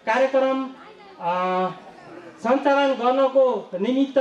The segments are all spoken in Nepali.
कार्यक्रम सञ्चालन गर्नको निमित्त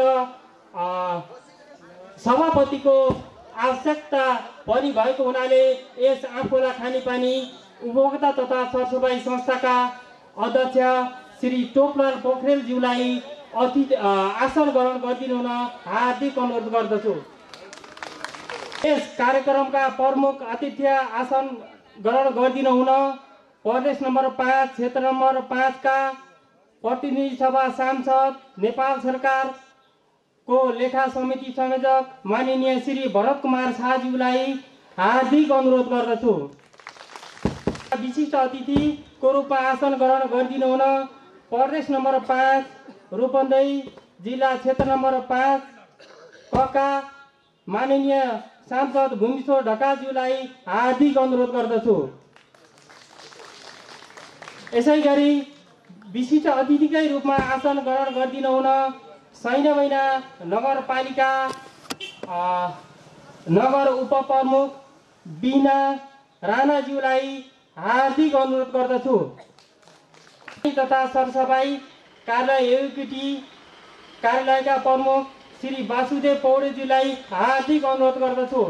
सभापतिको आवश्यकता पनि भएको हुनाले यस आँपखोला खानेपानी उपभोक्ता तथा सरसफाई संस्थाका अध्यक्ष श्री टोपलाल पोखरेलज्यूलाई आसन ग्रहण गरिदिनु हुन हार्दिक अनुरोध गर्दछु। यस कार्यक्रमका प्रमुख अतिथि आसन ग्रहण गरिदिनु हुन प्रदेश नम्बर 5 क्षेत्र नम्बर 5 का प्रतिनिधि सभा सांसद नेपाल सरकारको लेखा समिति संयोजक माननीय श्री भरत कुमार शाहज्यूलाई हार्दिक अनुरोध गर्दछु। विशिष्ट अतिथिको रूपमा आसन ग्रहण गरिदिनु हुन प्रदेश नम्बर 5 रूपन्देही जिल्ला क्षेत्र नम्बर 5 का माननीय सांसद भूमिश्वर ढकालज्यूलाई हार्दिक अनुरोध गर्दछु। यसैगरी विशिष्ट अतिथिकै रूपमा आसन ग्रहण गरिदिनु हुन सैन्यमैना नगरपालिका नगर उपप्रमुख बिना राणाज्यूलाई हार्दिक अनुरोध गर्दछु तथा सरसफाई कार्यालय एयुकेटी कार्यालयका प्रमुख श्री वासुदेव पौडेलज्यूलाई हार्दिक अनुरोध गर्दछु।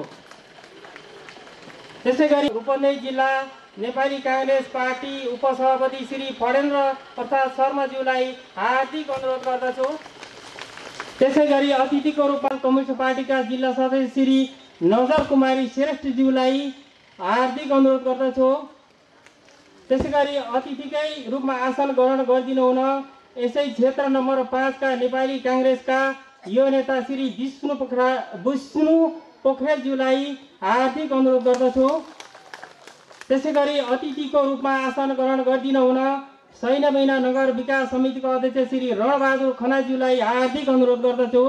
त्यसैगरी रूपन्देही जिल्ला नेपाली कांग्रेस पार्टी उपसभापति श्री फणेन्द्र प्रसाद शर्माज्यूलाई हार्दिक अनुरोध गर्दछु। त्यसैगरी अतिथिको रूपमा कम्युनिस्ट पार्टीका जिल्ला सदस्य श्री नजर कुमारी श्रेष्ठज्यूलाई हार्दिक अनुरोध गर्दछु। त्यसैगरी अतिथिकै रूपमा आसन ग्रहण गरिदिनु हुन यसै क्षेत्र नम्बर 5 का नेपाली कांग्रेसका यो नेता श्री विष्णु पोखरेलज्यूलाई हार्दिक अनुरोध गर्दछु। त्यसैगरी अतिथिको रूपमा आसन ग्रहण गरिदिनु हुन सैन्यमैना नगर विकास समितिको अध्यक्ष श्री रणबहादुर खनाज्यूलाई हार्दिक अनुरोध गर्दछु।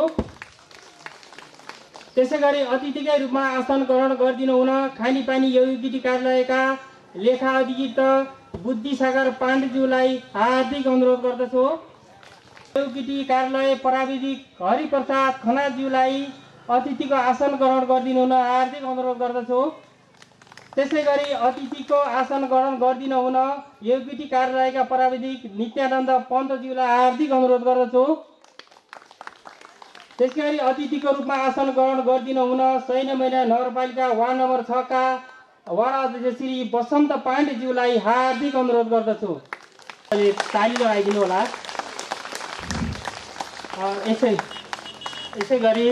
त्यसैगरी अतिथिकै रूपमा आसन ग्रहण गरिदिनु हुन खानेपानी एयुकेटी कार्यालयका लेखा अधिकृत बुद्धिसागर पाण्डेज्यूलाई हार्दिक अनुरोध गर्दछु। एयुकेटी कार्यालय प्राविधिक हरिप्रसाद खनाज्यूलाई अतिथिको आसन ग्रहण गरिदिनु हुन हार्दिक अनुरोध गर्दछु। त्यसैगरी अतिथिको आसन ग्रहण गरिदिनु हुन एयुकेटी कार्यालयका प्राविधिक नित्यानन्द पन्तज्यूलाई हार्दिक अनुरोध गर्दछु। त्यसैगरी अतिथिको रूपमा आसन ग्रहण गरिदिनु हुन सैन्यमैना नगरपालिका वार्ड नम्बर 6 का वार्ड अध्यक्ष श्री वसन्त पाण्डेज्यूलाई हार्दिक अनुरोध गर्दछु। ताली लगाइदिनु होला। यसैगरी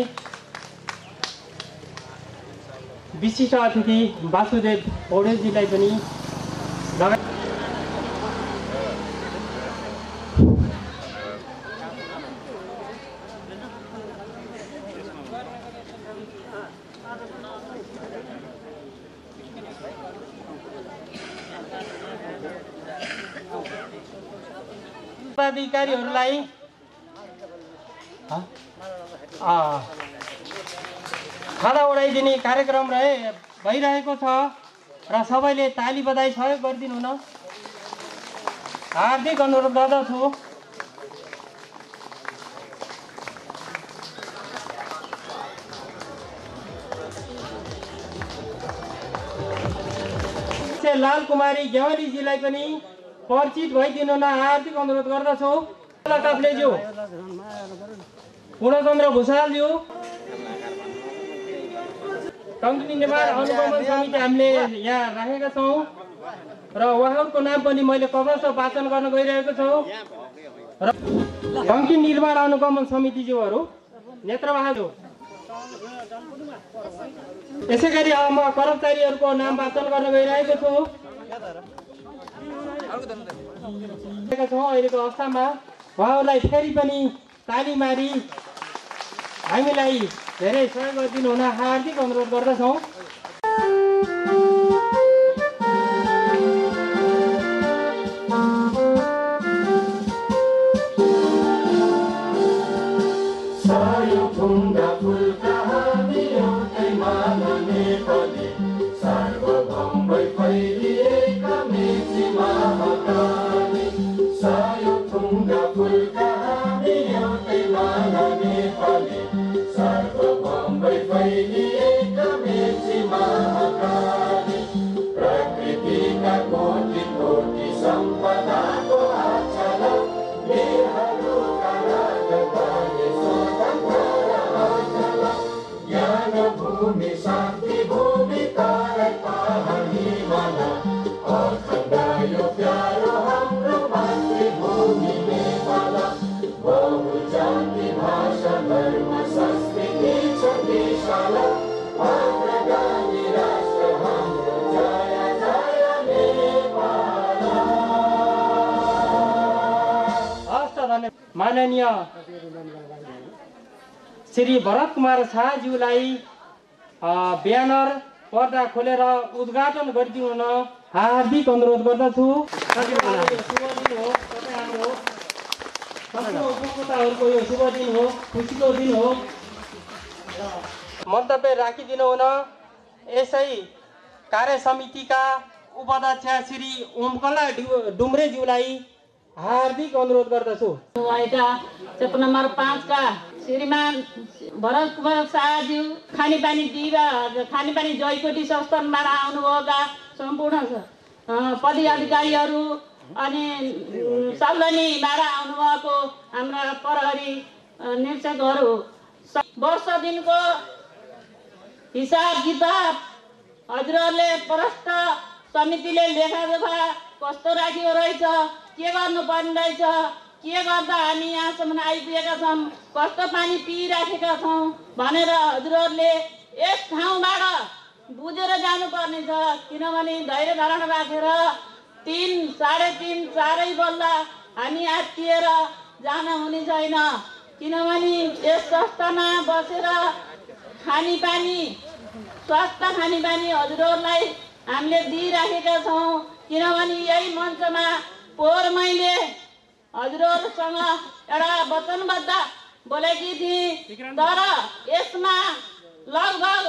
विशिष्ट अतिथि वासुदेव पौडेलज्यूलाई पनि अधिकारीहरूलाई खादा उडाइदिने कार्यक्रम भइरहेको छ र सबैले ताली बधाई सहयोग गरिदिनु हुन हार्दिक अनुरोध गर्दछु। लाल कुमारी गेवालीजीलाई पनि परिचित भइदिनु हुन हार्दिक अनुरोध गर्दछु। काफ्लेज्यू, पूर्णचन्द्र भूषालज्यू, टङ्की निर्माण अनुगमन समिति हामीले यहाँ राखेका छौँ र उहाँहरूको नाम पनि मैले क्रमशः वाचन गर्न गइरहेको छु। र टङ्की निर्माण अनुगमन समितिज्यूहरू नेत्रबहादुर। यसैगरी अब म कर्मचारीहरूको नाम वाचन गर्न गइरहेको छु। अहिलेको अवस्थामा उहाँहरूलाई फेरि पनि ताली मारी हामीलाई धेरै सहयोग गरिदिनु हुन हार्दिक अनुरोध गर्दछौँ। प्रकृति का कोटि कोटि संपदा को अच्छा माननीय श्री भरत कुमार शाहज्यूलाई ब्यानर पर्दा खोलेर उद्घाटन गरिदिन हार्दिक अनुरोध गर्दछु। शुभ दिन हो, तपाईँ हाम्रो सबै उपभोक्ताहरूको यो शुभ दिन हो, खुसीको दिन हो। मन्तव्य राखिदिनु हुन यसै कार्य समितिका उपाध्यक्ष श्री ओमकला डुम्रेज्यूलाई हार्दिक अनुरोध गर्दछु। क्षेत्र नम्बर 5 का श्रीमान भरत कुमार शाहज्यू खानेपानी दिवा खानेपानी जयकोटी संस्थानबाट आउनुभएका सम्पूर्ण पद अधिकारीहरू अनि सावधानीबाट आउनुभएको हाम्रा प्रहरी निरीक्षकहरू, वर्ष दिनको हिसाब किताब हजुरहरूले प्रष्ट समितिले लेखाजोखा कस्तो राखेको रहेछ, के गर्नुपर्ने रहेछ, के गर्दा हामी यहाँसम्म आइपुगेका छौँ, कस्तो पानी पिइराखेका छौँ भनेर हजुरहरूले यस ठाउँबाट बुझेर जानुपर्ने छ। किनभने धैर्य धारण राखेर 3, 3:30, 4 बल्दा हामी आत्तिएर जान हुने छैन। किनभने यस संस्थामा बसेर खानेपानी स्वास्थ्य खानेपानी हजुरहरूलाई हामीले दिइराखेका छौँ। किनभने यही मञ्चमा पोहोर मैले हजुरहरूसँग एउटा वचनबद्ध बोलेकी थिएँ, तर यसमा लगभग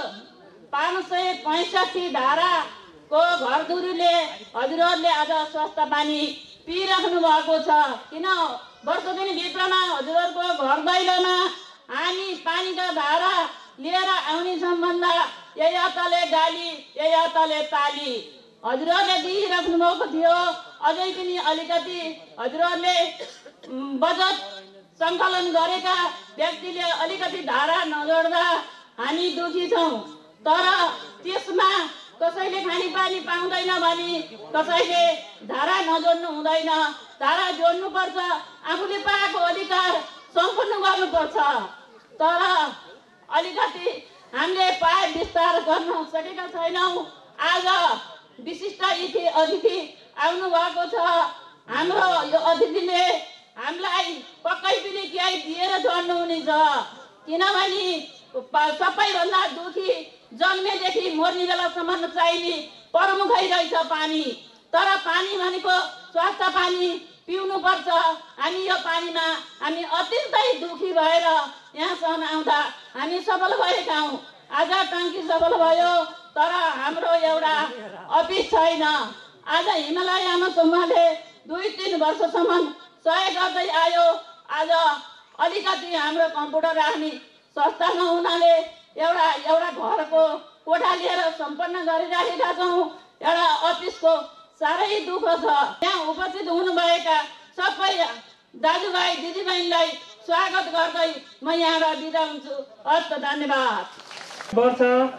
565 धाराको घरधुरीले हजुरहरूले आज स्वास्थ्य पानी पिइराख्नु भएको छ। किन वर्ष दिनभित्रमा हजुरहरूको घर दैलोमा हामी पानीका धारा लिएर आउने छौँ भन्दा यही अतले गाली, यही अतले ताली हजुरहरूले दिइराख्नु भएको थियो। अझै पनि अलिकति हजुरहरूले बजेट सङ्कलन गरेका व्यक्तिले अलिकति धारा नजोड्दा हामी दुखी छौँ। तर त्यसमा कसैले खानेपानी पाउँदैन भने कसैले धारा नजोड्नु हुँदैन, धारा जोड्नुपर्छ। आफूले पाएको अधिकार सम्पूर्ण गर्नुपर्छ। तर अलिकति हामीले पाए विस्तार गर्न सकेका छैनौँ। आज विशिष्ट अतिथि आउनु भएको छ। हाम्रो यो अतिथिले हामीलाई पक्कै पनि केही दिएर छोड्नुहुनेछ। किनभने सबैभन्दा दुखी जन्मेदेखि मर्ने बेलासम्म चाहिने प्रमुखै रहेछ पानी। तर पानी भनेको स्वास्थ्य पानी पिउनुपर्छ। हामी यो पानीमा हामी अत्यन्तै दुखी भएर यहाँसम्म आउँदा हामी सफल भएका हौँ। आज टाङ्की सफल भयो, तर हाम्रो एउटा अफिस छैन। आज हिमालय आमा समूहले 2-3 वर्षसम्म सहयोग गर्दै आयो। आज अलिकति हाम्रो कम्प्युटर राख्ने संस्था नहुनाले एउटा घरको कोठा लिएर सम्पन्न गरिराखेका छौँ। एउटा अफिसको साह्रै दुःख छ। यहाँ उपस्थित हुनुभएका सबै दाजुभाइ दिदीबहिनीलाई स्वागत गर्दै म यहाँबाट बिदा हुन्छु। हस्त धन्यवाद। वर्ष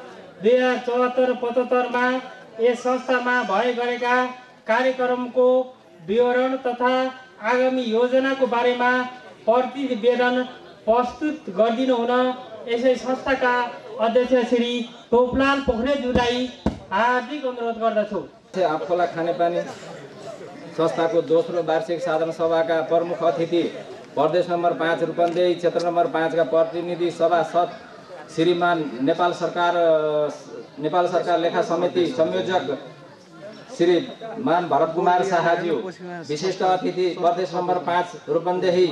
2074-75 यस संस्थामा भए गरेका कार्यक्रमको विवरण तथा आगामी योजनाको बारेमा प्रतिवेदन प्रस्तुत गरिदिनु हुन यसै संस्थाका अध्यक्ष श्री टोपलाल पोखरेलज्यूलाई हार्दिक अनुरोध गर्दछु। आफखोला खानेपानी संस्थाको दोस्रो वार्षिक साधारण सभाका प्रमुख अतिथि प्रदेश नम्बर 5 रूपन्देही क्षेत्र नम्बर 5 का प्रतिनिधि सभासद श्रीमान नेपाल सरकार लेखा समिति संयोजक श्रीमान भरत कुमार शाहज्यू, विशिष्ट अतिथि प्रदेश नम्बर 5 रूपन्देही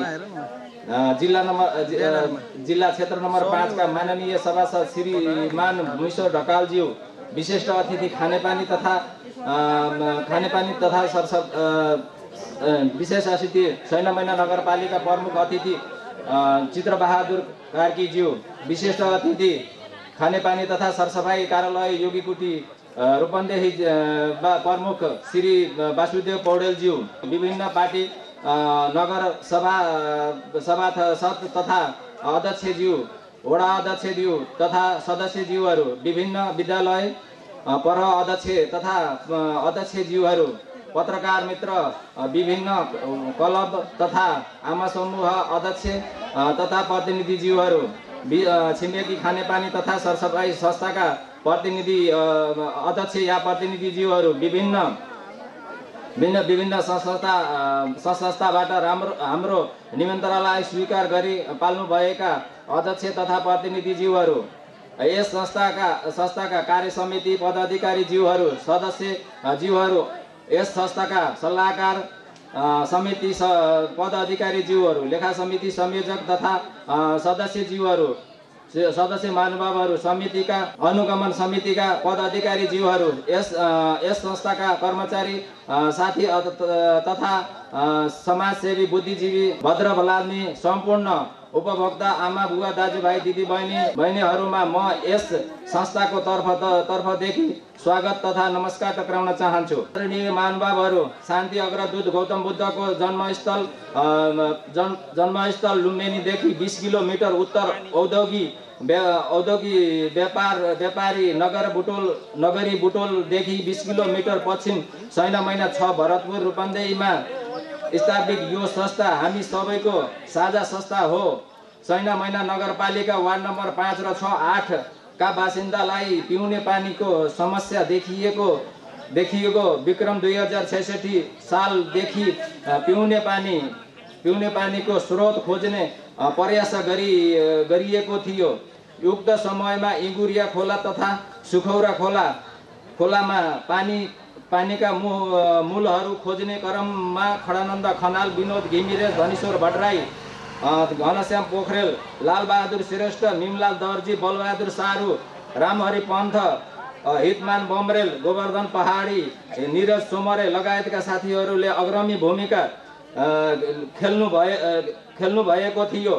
जिल्ला क्षेत्र नम्बर 5 का माननीय सभासद श्रीमान भुइसो ढकालज्यू, विशिष्ट अतिथि खानेपानी तथा विशेष अतिथि सैनमैना नगरपालिका प्रमुख अतिथि चित्रबहादुर कार्कीज्यू, विशिष्ट अतिथि खानेपानी तथा सरसफाई कार्यालय योगीकुटी रूपन्देही प्रमुख श्री वासुदेव पौडेलज्यू, विभिन्न पार्टी नगर सभासद तथा अध्यक्षज्यू, वडा अध्यक्षज्यू तथा सदस्यज्यूहरू, विभिन्न विद्यालय पर अध्यक्ष तथा अध्यक्षज्यूहरू, पत्रकार मित्र, विभिन्न क्लब तथा आमा समूह अध्यक्ष तथा प्रतिनिधिज्यूहरू, छिमेकी खानेपानी तथा सरसफाई संस्थाका प्रतिनिधि अध्यक्ष या प्रतिनिधिज्यूहरू, विभिन्न विभिन्न संस्थाबाट हाम्रो निमन्त्रणालाई स्वीकार गरी पाल्नुभएका अध्यक्ष तथा प्रतिनिधिज्यूहरू, यस संस्थाका कार्य समिति पदाधिकारीज्यूहरू, सदस्यज्यूहरू, यस संस्थाका सल्लाहकार समिति पदाधिकारीज्यूहरू, लेखा समिति संयोजक तथा सदस्य महानुभावहरू, समितिका अनुगमन समितिका पदाधिकारीज्यूहरू, यस संस्थाका कर्मचारी साथी तथा समाजसेवी बुद्धिजीवी भद्रभलाद्मी सम्पूर्ण उपभोक्ता आमा बुवा दाजुभाइ दिदीबहिनीहरूमा म यस संस्थाको तर्फदेखि स्वागत तथा नमस्कार टक्राउन चाहन्छु। आदरणीय महानुभावहरू, शान्ति अग्रदूत गौतम बुद्धको जन्मस्थल लुम्बिनीदेखि 20 किलोमिटर उत्तर औद्योगिक व्यापारी नगरी बुटोलदेखि 20 किलोमिटर पश्चिम सैना महिना 6 भरतपुर रूपन्देहीमा स्थापित यो संस्था हामी सबैको साझा संस्था हो। सैना महिना नगरपालिका वार्ड नम्बर 5 र 6, 8 का बासिन्दालाई पिउने पानीको समस्या देखिएको विक्रम 2066 सालदेखि पिउने पानीको स्रोत खोज्ने प्रयास गरिएको थियो। उक्त समयमा इगुरिया खोला तथा सुखौरा खोलामा पानीका मूलहरू खोज्ने क्रममा खडानन्द खनाल, विनोद घिमिरे, धनेश्वर भट्टराई, घनश्याम पोखरेल, लालबहादुर श्रेष्ठ, मिमलाल दर्जी, बलबहादुर सारू, रामहरि पन्थ, हितमान बमरेल, गोवर्धन पहाडी, निरज सोमरे लगायतका साथीहरूले अग्रणी भूमिका खेल्नु भएको थियो।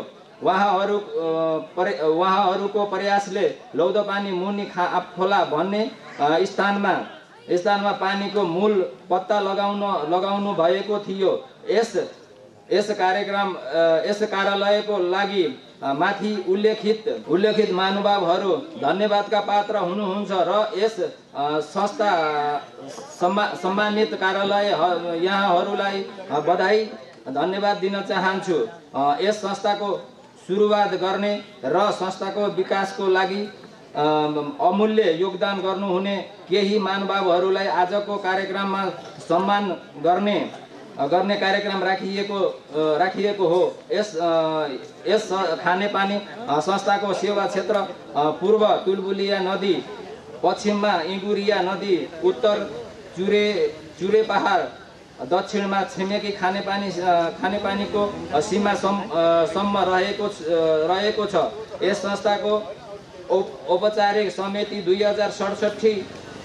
उहाँहरूको प्रयासले लौदोपानी मुनि खोला भन्ने स्थानमा पानीको मूल पत्ता लगाउनु भएको थियो। यस कार्यालयको लागि माथि उल्लेखित महानुभावहरू धन्यवादका पात्र हुनुहुन्छ र यस संस्था सम्मानित कार्यालय यहाँहरूलाई बधाई धन्यवाद दिन चाहन्छु। यस संस्थाको सुरुवात गर्ने र संस्थाको विकासको लागि अमूल्य योगदान गर्नुहुने केही महानुभावहरूलाई आजको कार्यक्रममा सम्मान गर्ने कार्यक्रम राखिएको हो। यस खानेपानी संस्थाको सेवा क्षेत्र पूर्व तुलबुलिया नदी, पश्चिममा इगुरिया नदी, उत्तर चुरे पहाड, दक्षिणमा छिमेकी खानेपानीको सीमासम्म रहेको छ। यस संस्थाको औपचारिक समिति 2067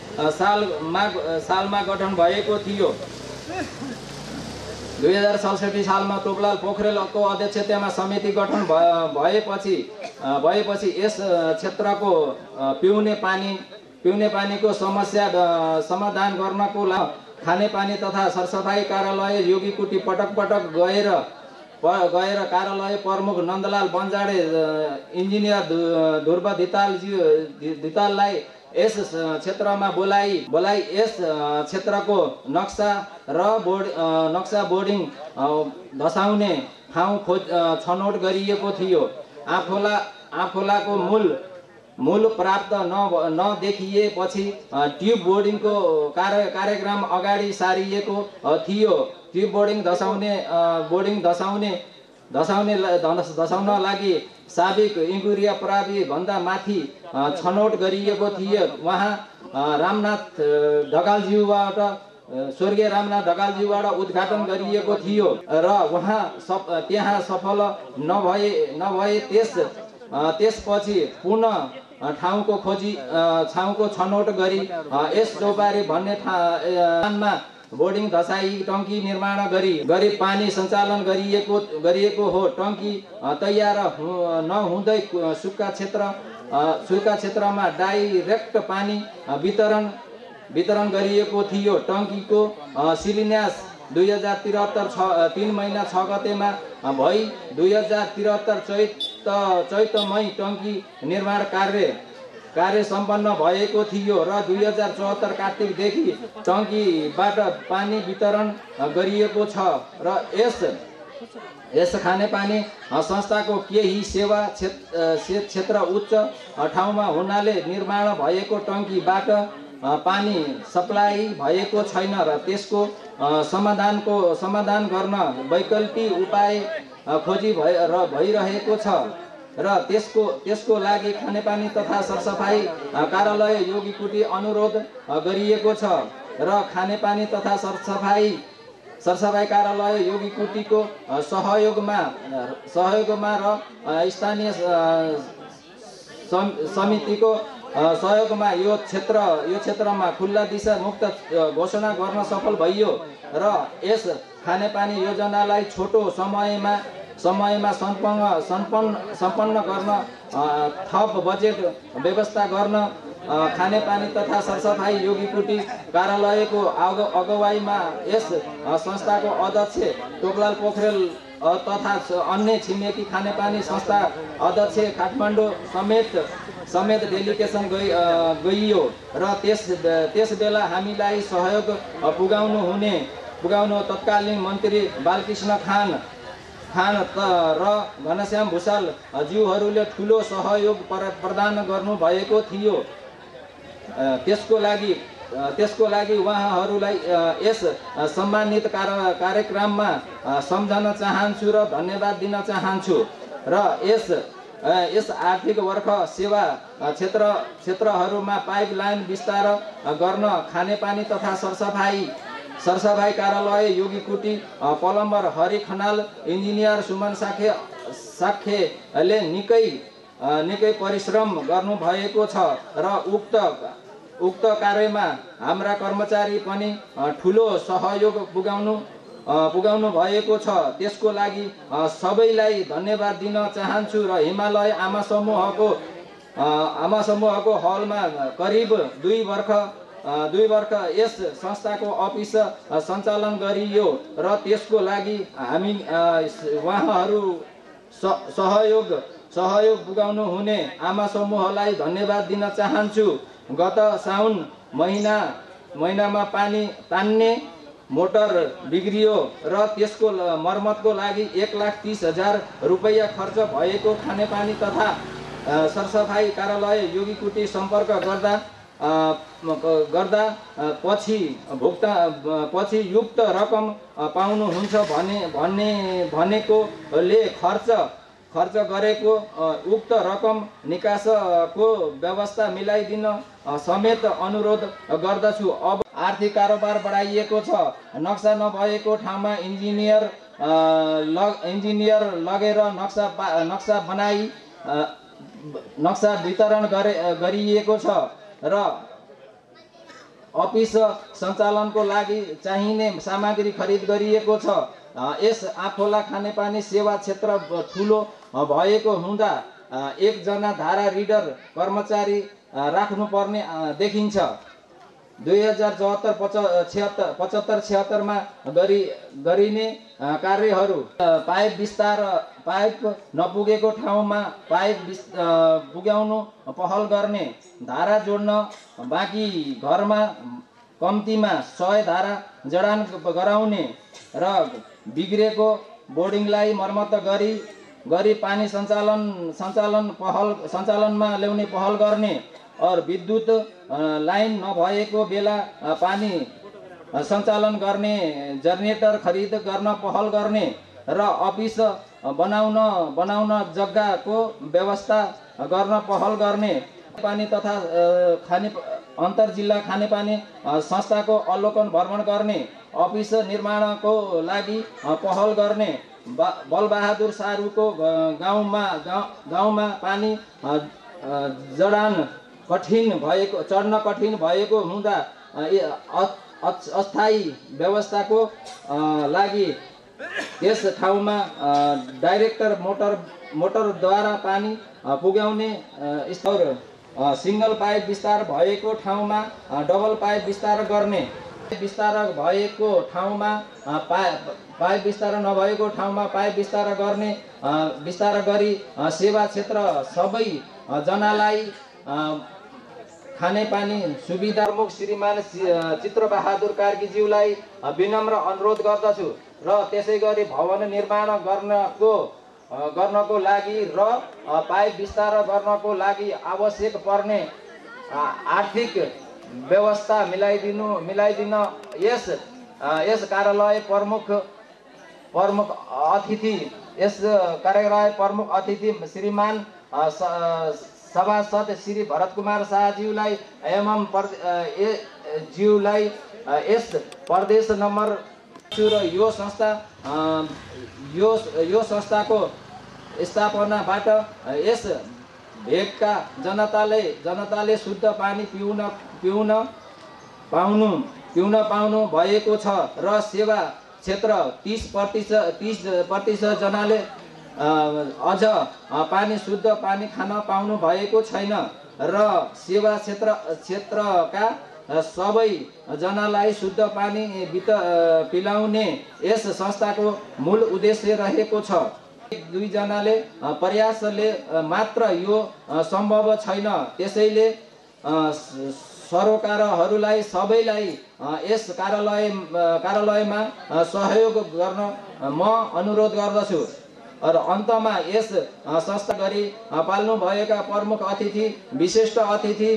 सालमा गठन भएको थियो। 2067 सालमा टोपलाल पोखरेलको अध्यक्षतामा समिति गठन भएपछि यस क्षेत्रको पिउने पानीको समस्या समाधान गर्नको लागि खानेपानी तथा सरसफाई कार्यालय योगीकुटी पटक गएर कार्यालय प्रमुख नन्दलाल बन्जाडे, इन्जिनियर ध्रुव धिताललाई यस क्षेत्रमा बोलाई यस क्षेत्रको नक्सा बोर्डिङ धसाउने ठाउँ छनौट गरिएको थियो। आँखोलाको मूल प्राप्त नदेखिएपछि ट्युब बोर्डिङको कार्यक्रम अगाडि सारिएको थियो। ट्युब बोर्डिङ धसाउन लागि साबिक इगुरिया प्रावि भन्दा माथि छनौट गरिएको थियो। उहाँ स्वर्गीय रामनाथ ढकालज्यूबाट उद्घाटन गरिएको थियो र उहाँ त्यहाँ सफल नभए त्यसपछि पुनः ठाउँको छनौट गरी यस चौबारी भन्ने ठाउँमा बोर्डिङ धसाई टङ्की निर्माण गरी पानी सञ्चालन गरिएको हो। टङ्की तयार नहुँदै सुक्खा क्षेत्रमा डाइरेक्ट पानी वितरण गरिएको थियो। टङ्कीको शिलान्यास 2073 3 महिना 6 गतेमा भई 2073 चैतमै टङ्की निर्माण कार्य सम्पन्न भएको थियो र 2074 कार्तिकदेखि टङ्कीबाट पानी वितरण गरिएको छ र यस खानेपानी संस्थाको केही सेवा क्षेत्र उच्च ठाउँमा हुनाले निर्माण भएको टङ्कीबाट पानी सप्लाई भएको छैन र त्यसको समाधान गर्न वैकल्पिक उपाय खोजी भइरहेको छ र त्यसको लागि खानेपानी तथा सरसफाई कार्यालय योगीकुटी अनुरोध गरिएको छ र खानेपानी तथा सरसफाई कार्यालय योगीकुटीको सहयोगमा र स्थानीय समितिको सहयोगमा यो क्षेत्रमा खुल्ला दिशा मुक्त घोषणा गर्न सफल भइयो र यस खानेपानी योजनालाई छोटो समयमा सम्पन्न गर्न थप बजेट व्यवस्था गर्न खानेपानी तथा सरसफाई योगीकुटी कार्यालयको अगुवाईमा यस संस्थाको अध्यक्ष टोपलाल पोखरेल तथा अन्य छिमेकी खानेपानी संस्था अध्यक्ष काठमाडौँ समेत डेलिगेसन गइयो र त्यस बेला हामीलाई सहयोग पुगाउनु तत्कालीन मन्त्री बालकृष्ण खान र घनश्याम भुषाल ज्यूहरूले ठुलो सहयोग प्रदान गर्नुभएको थियो। त्यसको लागि उहाँहरूलाई यस सम्मानित कार्यक्रममा सम्झन चाहन्छु र धन्यवाद दिन चाहन्छु र यस आर्थिक वर्ष सेवा क्षेत्रहरूमा पाइपलाइन विस्तार गर्न खानेपानी तथा सरसफाई कार्यालय योगीकुटी प्लम्बर हरि खनाल इन्जिनियर सुमन साखे निकै परिश्रम गर्नुभएको छ र उक्त कार्यमा हाम्रा कर्मचारी पनि ठुलो सहयोग पुगाउनु भएको छ। त्यसको लागि सबैलाई धन्यवाद दिन चाहन्छु र हिमालय आमा समूहको हलमा करिब 2 वर्ष यस संस्थाको अफिस सञ्चालन गरियो र त्यसको लागि हामी उहाँहरू सहयोग पुगाउनु हुने आमा समूहलाई धन्यवाद दिन चाहन्छु। गत साउन महिनामा पानी तान्ने मोटर बिग्रियो र त्यसको मर्मतको लागि 1,30,000 रुपैयाँ खर्च भएको खानेपानी तथा सरसफाई कार्यालय योगीकुटी सम्पर्क गर्दा पछि युक्त रकम पाउनुहुन्छ भनेकोले खर्च गरेको उक्त रकम निकासको व्यवस्था मिलाइदिन समेत अनुरोध गर्दछु। अब आर्थिक कारोबार बढाइएको छ। नक्सा नभएको ठाउँमा इन्जिनियर लगेर नक्सा बनाई नक्सा वितरण गरिएको छ र अफिस सञ्चालनको लागि चाहिने सामग्री खरिद गरिएको छ। यस आँपखोला खानेपानी सेवा क्षेत्र ठुलो भएको हुँदा 1 जना धारा रिडर कर्मचारी राख्नुपर्ने देखिन्छ। 2074-76 मा गरिने कार्यहरू पाइप नपुगेको ठाउँमा पाइप पुर्याउनु पहल गर्ने, धारा जोड्न बाँकी घरमा कम्तीमा 100 धारा जडान गराउने र बिग्रेको बोर्डिङलाई मर्मत गरी पानी सञ्चालनमा ल्याउने पहल गर्ने और विद्युत लाइन नभएको बेला पानी सञ्चालन गर्ने जनरेटर खरिद गर्न पहल गर्ने र अफिस बनाउन जग्गाको व्यवस्था गर्न पहल गर्ने, पानी तथा अन्तर जिल्ला खानेपानी संस्थाको अवलोकन भ्रमण गर्ने, अफिस निर्माणको लागि पहल गर्ने, बलबहादुर सारूको गाउँमा पानी चढ्न कठिन भएको हुँदा अस्थायी व्यवस्थाको लागि यस ठाउँमा डाइरेक्टर मोटरद्वारा पानी पुर्याउने स्तर, सिंगल पाइप विस्तार भएको ठाउँमा डबल पाइप विस्तार गर्ने, विस्तार भएको ठाउँमा पाइप विस्तार नभएको ठाउँमा पाइप विस्तार गर्ने, विस्तार गरी सेवा क्षेत्र सबै जनालाई खानेपानी सुविधा। प्रमुख श्रीमान चित्रबहादुर कार्कीज्यूलाई विनम्र अनुरोध गर्दछु र त्यसै गरी भवन निर्माण गर्नको लागि र पाइप विस्तार गर्नको लागि आवश्यक पर्ने आर्थिक व्यवस्था मिलाइदिन यस यस कार्यालय प्रमुख अतिथि श्रीमान सभासद श्री भरत कुमार शाहज्यूलाई एवं ज्यूलाई यस प्रदेश नम्बर र यो संस्थाको स्थापनाबाट यस भेगका जनताले शुद्ध पानी पिउन पाउनु भएको छ र सेवा क्षेत्र 30% जनाले अझ शुद्ध पानी खान पाउनु भएको छैन र सेवा क्षेत्रका सबै जनालाई शुद्ध पानी पिलाउने यस संस्थाको मूल उद्देश्य रहेको छ। 2 जनाले प्रयासले मात्र यो सम्भव छैन। त्यसैले सरोकारहरूलाई सबैलाई यस कार्यालयमा सहयोग गर्न म अनुरोध गर्दछु। र अन्तमा यस संस्था गरी पाल्नु भएका प्रमुख अतिथि विशिष्ट अतिथि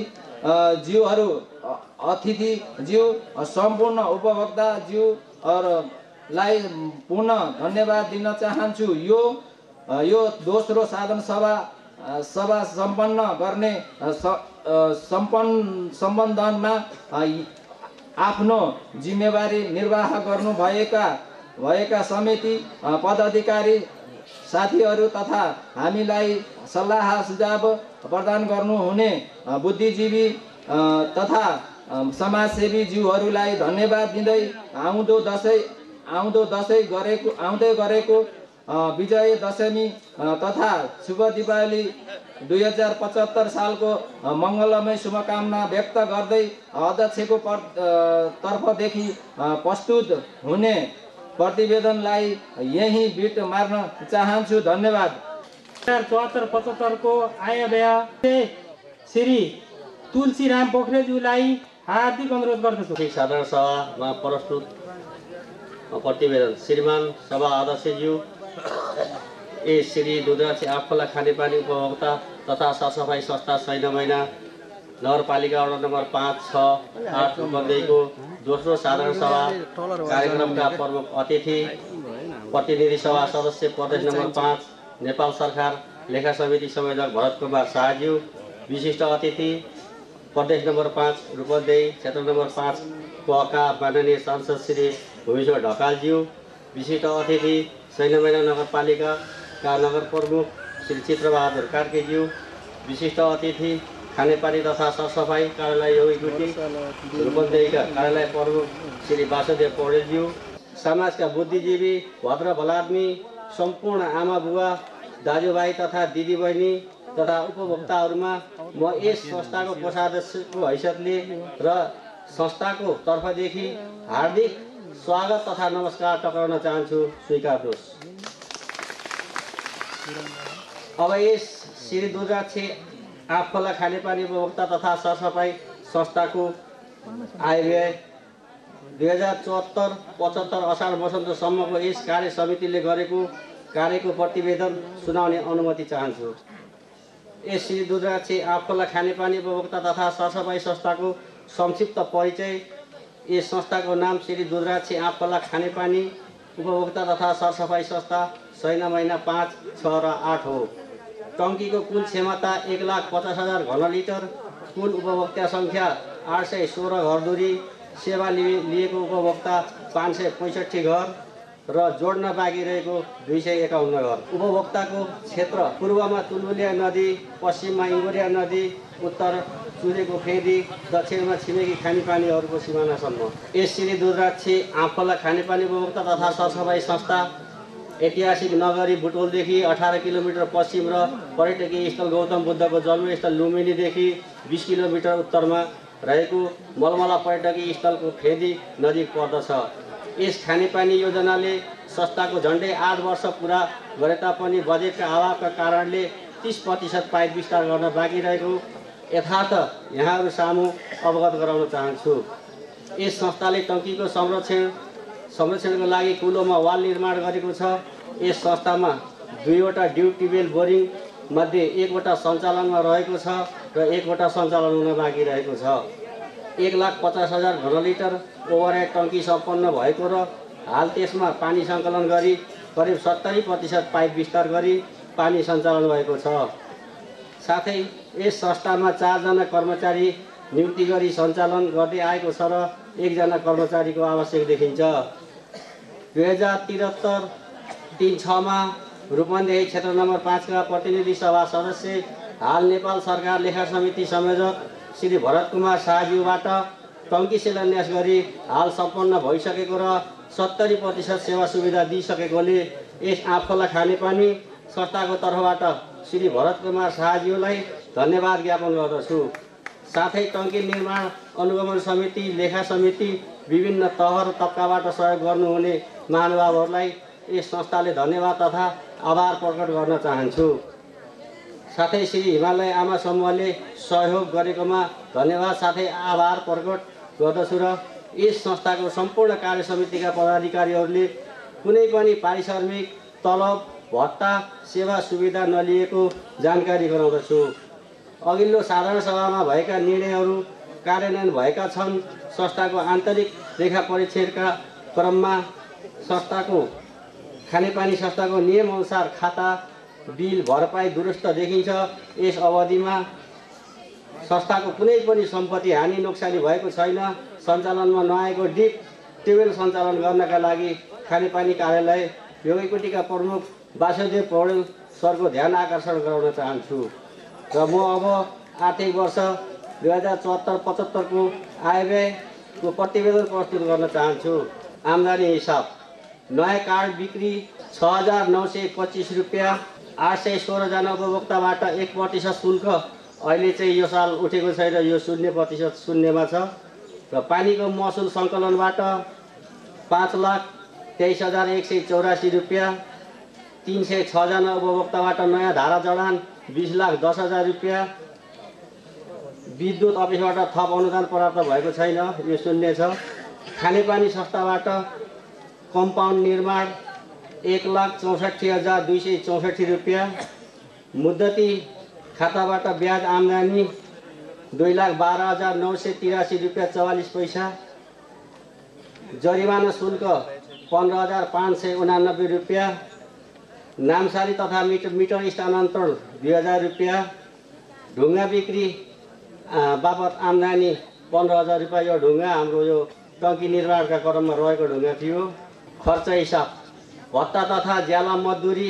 ज्यू सम्पूर्ण उपभोक्ता ज्यूलाई पुनः धन्यवाद दिन चाहन्छु। यो दोस्रो साधन सभा सम्पन्न गर्ने सम्बन्धनमा आफ्नो जिम्मेवारी निर्वाह गर्नु भएका समिति पदाधिकारी साथीहरू तथा हामीलाई सल्लाह सुझाव प्रदान गर्नुहुने बुद्धिजीवी तथा समाजसेवी ज्यूहरूलाई धन्यवाद दिँदै आउँदै गरेको विजय दशमी तथा शुभ दीपावली 2075 सालको मङ्गलमय शुभकामना व्यक्त गर्दै अध्यक्षको तर्फदेखि प्रस्तुत हुने प्रतिवेदनलाई यही बिट मार्न चाहन्छु। धन्यवाद। 74-75 को आयव्यय श्री तुलसीराम पोखरेलज्यूलाई हार्दिक अनुरोध गर्दछु। साधारण सभामा प्रस्तुत प्रतिवेदन श्रीमान सभा अध्यक्षज्यू श्री दुधराक्षी आफखोला खानेपानी उपभोक्ता तथा सरसफाई संस्था सैनामैना नगरपालिका वडा नम्बर 5, 6, 8 मध्येको दोस्रो साधारण सभा कार्यक्रमका प्रमुख अतिथि प्रतिनिधि सभा सदस्य प्रदेश नम्बर 5 नेपाल सरकार लेखा समिति संयोजक भरत कुमार शाहज्यू, विशिष्ट अतिथि प्रदेश नम्बर 5 रूपन्देही क्षेत्र नम्बर 5 का माननीय सांसद श्री भूमेश्वर ढकालज्यू, विशिष्ट अतिथि सैनामैना नगरपालिकाका नगर प्रमुख श्री चित्रबहादुर कार्कीज्यू, विशिष्ट अतिथि खानेपानी तथा सरसफाई कार्यालय योगी रूपन्देहीका कार्यालय प्रमुख श्री वासुदेव पौडेलज्यू, समाजका बुद्धिजीवी भद्र भलाद्मी सम्पूर्ण आमा बुवा दाजुभाइ तथा दिदीबहिनी तथा उपभोक्ताहरूमा म यस संस्थाको कोषाध्यक्षको हैसियतले र संस्थाको तर्फदेखि हार्दिक स्वागत तथा नमस्कार टक्राउन चाहन्छु। स्वीकार्नुहोस्। अब यस श्री दुधराक्षी आफखोला खानेपानी उपभोक्ता तथा सरसफाई संस्थाको आयव्यय 2074-75 असार वसन्तसम्मको यस कार्य समितिले गरेको कार्यको प्रतिवेदन सुनाउने अनुमति चाहन्छु। यस श्री दुधराक्षी आफखोला खानेपानी उपभोक्ता तथा सरसफाई संस्थाको संक्षिप्त परिचय। यस संस्थाको नाम श्री दुधराक्षी आफखोला खानेपानी उपभोक्ता तथा सरसफाई संस्था सैनामैना 5, 6 र 8 हो। टङ्कीको कुल क्षमता 1,50,000 घनलिटर, कुल उपभोक्ता सङ्ख्या 816 घरधुरी, सेवा लिएको उपभोक्ता 565 घर र जोड्न बाँकी रहेको 251 घर। उपभोक्ताको क्षेत्र पूर्वमा तुलबुलिया नदी, पश्चिममा इङ्गोरिया नदी, उत्तर चुरेको फेदी, दक्षिणमा छिमेकी खानेपानीहरूको सिमानासम्म। यस श्री दुधराक्षी आफखोला खानेपानी उपभोक्ता तथा सरसफाई संस्था ऐतिहासिक नगरी बुटोलदेखि 18 किलोमिटर पश्चिम र पर्यटकीय स्थल गौतम बुद्धको जन्मस्थल लुम्बिनीदेखि 20 किलोमिटर उत्तरमा रहेको मलमला पर्यटकीय स्थलको फेदी नजिक पर्दछ। यस खानेपानी योजनाले संस्थाको झन्डै 8 वर्ष पुरा गरे तापनि बजेटका अभावका कारणले 30% पाइप विस्तार गर्न बाँकी रहेको यथार्थ यहाँहरू सामु अवगत गराउन चाहन्छु। यस संस्थाले टङ्कीको संरक्षणको लागि कुलोमा वाल निर्माण गरेको छ। यस संस्थामा 2वटा ड्युटिबेल बोरिङ मध्ये 1वटा सञ्चालनमा रहेको छ र 1वटा सञ्चालन हुन बाँकी रहेको छ। 1,50,000 घनलिटर ओभरहेड टङ्की सम्पन्न भएको र हाल त्यसमा पानी सङ्कलन गरी करिब 70% पाइप विस्तार गरी पानी सञ्चालन भएको छ। साथै यस संस्थामा 4 जना कर्मचारी नियुक्ति गरी सञ्चालन गर्दै आएको छ र 1 जना कर्मचारीको आवश्यक देखिन्छ। 2073-36 मा रूपन्देही क्षेत्र नम्बर 5 का प्रतिनिधि सभा सदस्य हाल नेपाल सरकार लेखा समिति संयोजक श्री भरत कुमार शाहज्यूबाट टङ्की शिलान्यास गरी हाल सम्पन्न भइसकेको र 70% सेवा सुविधा दिइसकेकोले यस आँपखोला खानेपानी संस्थाको तर्फबाट श्री भरत कुमार शाहज्यूलाई धन्यवाद ज्ञापन गर्दछु। साथै टङ्की निर्माण अनुगमन समिति लेखा समिति विभिन्न तह र तबकाबाट सहयोग गर्नुहुने महानुभावहरूलाई यस संस्थाले धन्यवाद तथा आभार प्रकट गर्न चाहन्छु। साथै श्री हिमालय आमा समूहले सहयोग गरेकोमा धन्यवाद साथै आभार प्रकट गर्दछु र यस संस्थाको सम्पूर्ण कार्य समितिका पदाधिकारीहरूले कुनै पनि पारिश्रमिक तलब भत्ता सेवा सुविधा नलिएको जानकारी गराउँदछु। अघिल्लो साधारण सभामा भएका निर्णयहरू कार्यान्वयन भएका छन्। संस्थाको आन्तरिक लेखा परीक्षणका क्रममा संस्थाको खानेपानी संस्थाको नियमअनुसार खाता बिल भरपाई दुरुस्त देखिन्छ। यस अवधिमा संस्थाको कुनै पनि सम्पत्ति हानि नोक्सानी भएको छैन। सञ्चालनमा नआएको डिप ट्युबवेल सञ्चालन गर्नका लागि खानेपानी कार्यालय योगैकोटीका प्रमुख वासुदेव पौडेल सरको ध्यान आकर्षण गराउन चाहन्छु र म अब आर्थिक वर्ष 2074-75 को आयव्ययको प्रतिवेदन प्रस्तुत गर्न चाहन्छु। आम्दानी हिसाब नयाँ कार्ड बिक्री 6,925 रुपियाँ, 816 जना उपभोक्ताबाट 1% शुल्क अहिले चाहिँ यो साल उठेको छैन, यो 0% शून्यमा छ र पानीको महसुल सङ्कलनबाट 5,23,184 रुपियाँ, 306 जना उपभोक्ताबाट नयाँ धारा जडान 20,10,000 रुपियाँ, विद्युत अफिसबाट थप अनुदान प्राप्त भएको छैन, यो शून्य छ। खानेपानी संस्थाबाट कम्पाउन्ड निर्माण 1,64,264 रुपियाँ, मुद्दती खाताबाट ब्याज आम्दानी 2,12,983 रुपियाँ 44 पैसा, जरिमाना शुल्क 15,589 रुपियाँ, नामसारी तथा मिटर स्थानान्तरण 2,000 रुपियाँ, ढुङ्गा बिक्री बापत आम्दानी 15,000 रुपियाँ। यो ढुङ्गा हाम्रो यो टङ्की निर्माणका क्रममा रहेको ढुङ्गा थियो। खर्च हिसाब भत्ता तथा ज्याला मजदुरी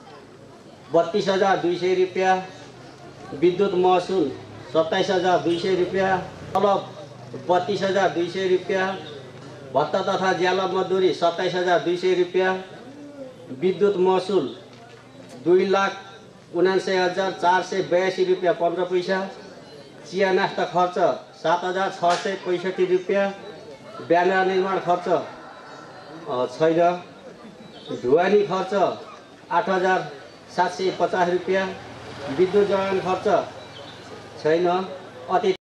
32,200 रुपियाँ, विद्युत महसुल 27,200 रुपियाँ, तलब 32,200 रुपियाँ, भत्ता तथा ज्याला मजदुरी 27,200 रुपियाँ, विद्युत महसुल 2,79,482 रुपियाँ 15 पैसा, चिया नास्ता खर्च 7,665 रुपियाँ, ब्यानर निर्माण खर्च छैन, ढुवानी खर्च 8,750 रुपियाँ, विद्युत जडान खर्च छैन, अतिथि